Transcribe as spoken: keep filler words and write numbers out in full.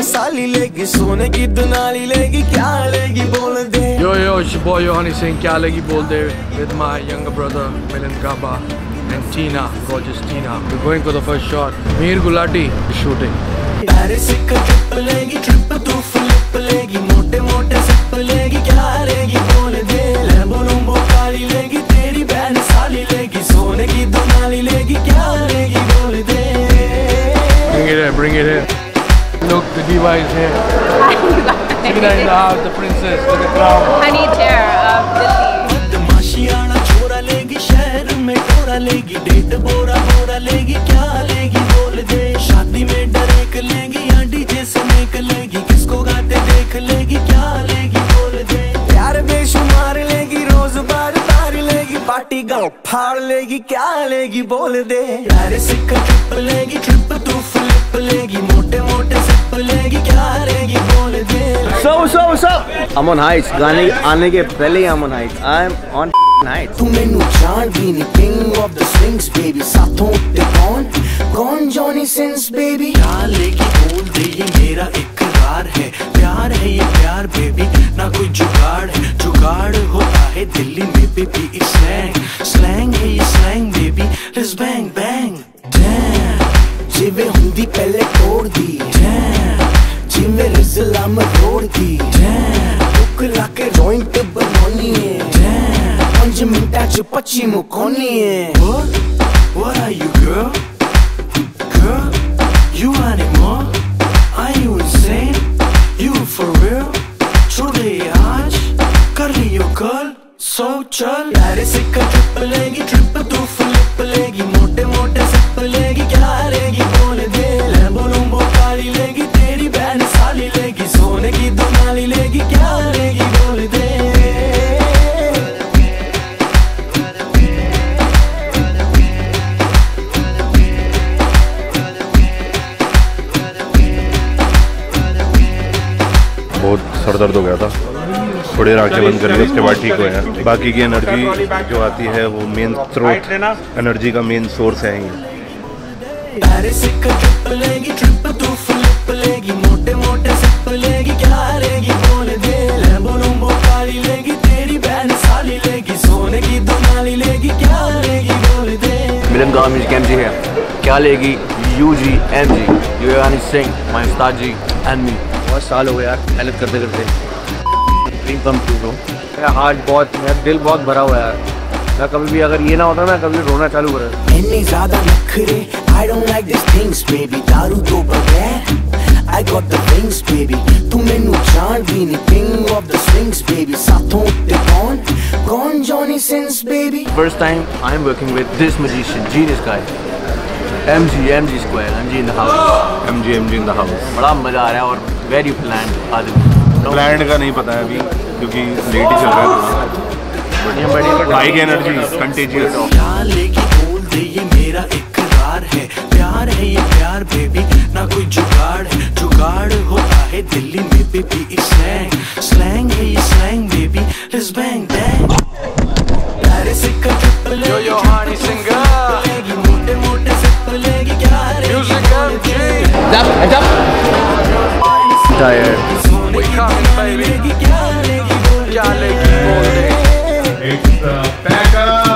साली लेगी, सोने की दुनाली लेगी, क्या लेगी बोल दे। Yo yo, it's your boy Yohani Singh, क्या लेगी बोल दे, with my younger brother Millind Gaba and Tina, gorgeous Tina. We're going for the first shot. Mihir Gulati is shooting. Paris का ट्रिप लेगी, ट्रिप तू फ्लिप लेगी, मोटे मोटे सिप लेगी, क्या लेगी बोल दे। लैम्बो लूम्बो कारी लेगी, तेरी बहन साली लेगी, सोने की दुनाली लेगी, क्या लेगी बोल दे। Bring it in, bring it in. Look, the diva is here. Tina in the house, the princess, with the crown. Honey chair of Delhi. बदमाशियाना छोरा लेगी, शहर में टोरा लेगी, डेट बोरा बोरा लेगी, क्या लेगी बोल दे। शादी में डरेक लेगी, या डीजे से मेक लेगी, किसको गाते देख लेगी, क्या लेगी बोल दे। प्यार बेशुमार लेगी, रोज बार बार लेगी, पार्टी गाँव फाड़ लेगी, क्या लेगी बोल दे। पेरिस का ट्रिप लेगी, ट्रिप तू फ्लिप लेगी, मोटे मोटे सिप लेगी, क्या लेगी बोल दे। So so so I'm on heights. गाने आने के पहले I'm on heights. I'm on heights. तू मैनू जान भी नहीं, king of the swings baby, साथों ते कौन कौन जॉनी सिंस baby। क्या लेगी बोल दे, ये मेरा इकरार है, प्यार है ये प्यार baby, ना कोई जुगाड़ है, जुगाड़ होता है दिल्ली में baby, स्लैंग स्लैंग है ये slang baby, let's bang bang damn, जिवे हुंदी पहले तोड़ दी damn, जिवे रिजला में तोड़ दी damn, बुक लाके जॉइंट बनानी है damn, पंज मिनटा च पच्ची मुकोनी है। What? What are you girl? Girl? You animal? Are you insane? You for real? छोड़ दे आज, कर लियो कल, सो चल। पेरिस का ट्रिप लेगी, ट्रिप तू फ्लिप लेगी, मोटे मोटे सिप लेगी, क्या लेगी बोल दे। लैम्बो लूम्बो कारी लेगी, तेरी बहन साली लेगी, सोने की दुनाली लेगी, क्या लेगी बोल दे। बहुत सर दर्द हो गया था, थोड़ी देर आंखें बंद कर ली, उसके बाद ठीक हुए हैं। बाकी की एनर्जी जो आती है वो मेन स्रोत, एनर्जी का मेन सोर्स है ही। पेरिस का ट्रिप लेगी, ट्रिप तू फ्लिप लेगी, मोटे मोटे सिप लेगी, क्या लेगी बोल दे। लैम्बो लूम्बो कारी लेगी, तेरी बहन साली लेगी, सोने की दुनाली लेगी, क्या लेगी बोल दे। Millind Gaba music M G है, क्या लेगी U G M G, Yohani Singh, my Ustad ji and me। बहुत साल हो गए यार मेहनत करते करते, ड्रीम कम ट्रू हो। मेरा हार्ट बहुत, मेरा दिल बहुत भरा हुआ है यार, मैं कभी भी अगर ये ना होता मैं कभी रोना चालू कर देता। इतनी ज़्यादा नखरे, I don't like these things baby, दारू तो बगैर I got the wings baby, तू मैनू जान भी नहीं, king of the swings baby, साथों ते कौन कौन Johnny Sins baby। First time I'm working with this magician, genius guy, M G M G square, M G in the house, M G M G in the house। बड़ा मजा आ रहा है और very planned आदमी। Plan का नहीं पता है अभी, क्योंकि लेट ही चल रहा है। हाई की एनर्जी कंटेजियस। क्या लेगी बोल दे, ये मेरा इकरार है, प्यार है ये प्यार बेबी, ना कोई जुगाड़ है, जुगाड़ होता है दिल्ली में बेबी, स्लैंग स्लैंग है ये slang baby, let's bang bang. Paris का ट्रिप लेगी, Yohani Singh, मोटे मोटे सिप लेगी, क्या music M G. Jump, jump. Tired. We coming baby, क्या लेगी बोल दे। It's the back up.